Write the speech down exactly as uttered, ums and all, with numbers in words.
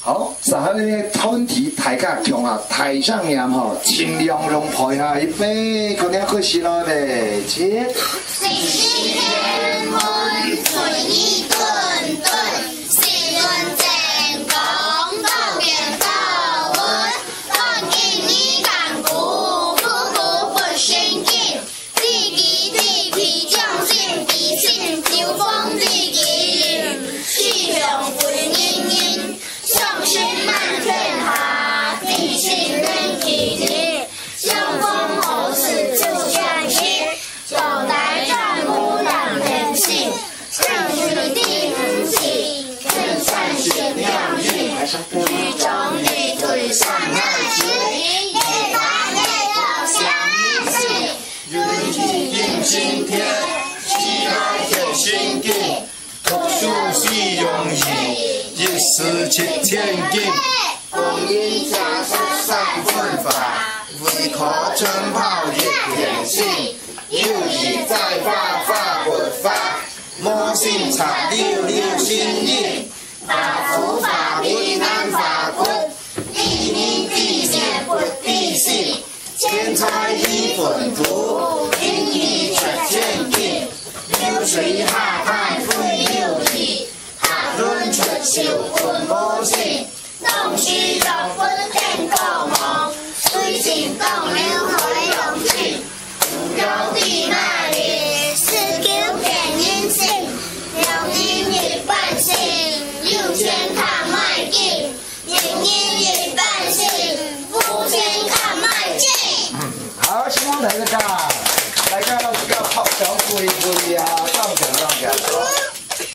好，三个吞题抬价强啊，台上念吼，尽量让陪下一杯，可能可惜了嘞，切。 四时天昏，水意顿顿，四轮正讲到见高温，当见你干股，苦苦不先进，地基地皮将心地心，九风地基，气象归阴阴，上心满天下，地心人体力，相逢何事就相惜。九代战无两人性，正水地不起，正山显亮丽，曲中地推上那曲，夜打夜要相信，人体定心贴，喜爱贴心经，读书是容易，一时七千金，光阴加速三分法，为可chân泡一点心。有意再发发不发，魔性插溜溜心意，法福法平安法骨，地名地显不地细，钱财一本图，金衣出千金，流水下派非有意，下轮出鞘本魔性，东西要分家。